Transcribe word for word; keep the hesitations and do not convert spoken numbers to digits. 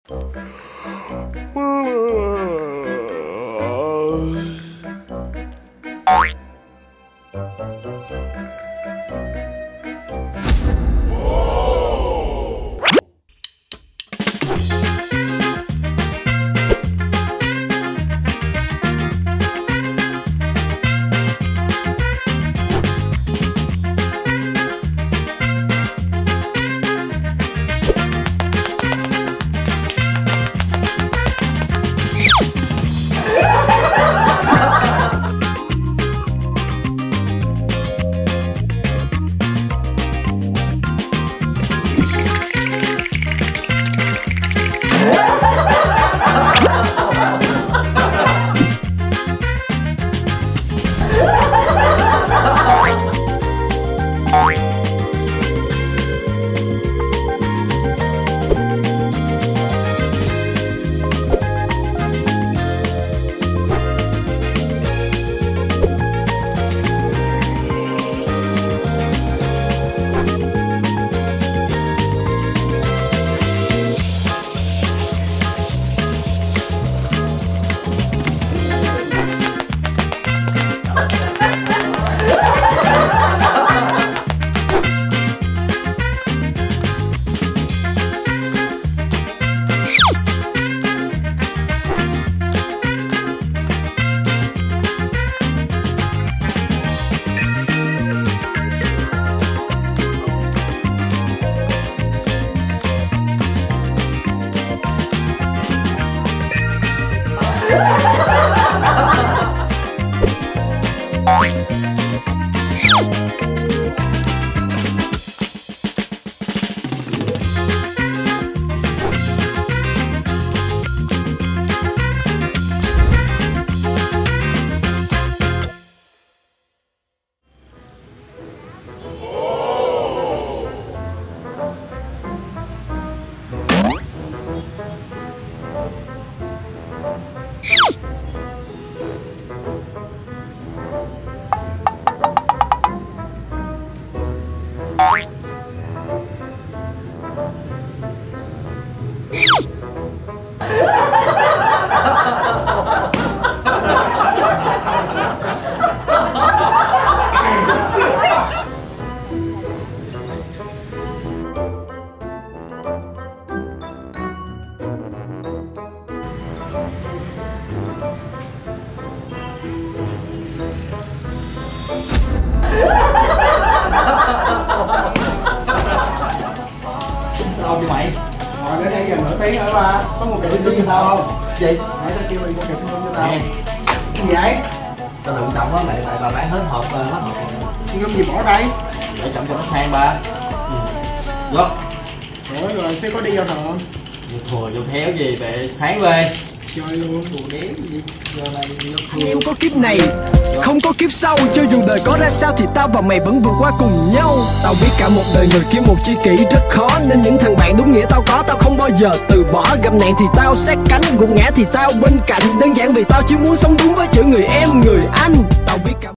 Đâu vậy mày? Ngồi đến đây giờ nửa tiếng nữa ba. Có một kẹp đi tao không? Gì? Nãy tao kêu mày một kẹp phim cho tao. Cái gì vậy? Tao đừng trọng á, tại tại bà bán hết hộp hết hộp. Ngâm gì bỏ đây? Để trọng cho nó sang ba. Ừ. Vô. Ủa rồi thế có đi vào thờ không? Vô thùa vô theo gì để sáng về. Chơi luôn buồn đéo gì. Em có kiếp này, không có kiếp sau. Cho dù đời có ra sao thì tao và mày vẫn vượt qua cùng nhau. Tao biết cả một đời người kiếm một tri kỷ rất khó, nên những thằng bạn đúng nghĩa tao có, tao không bao giờ từ bỏ. Gặp nạn thì tao sát cánh, gục ngã thì tao bên cạnh. Đơn giản vì tao chỉ muốn sống đúng với chữ người em, người anh. Tao biết cả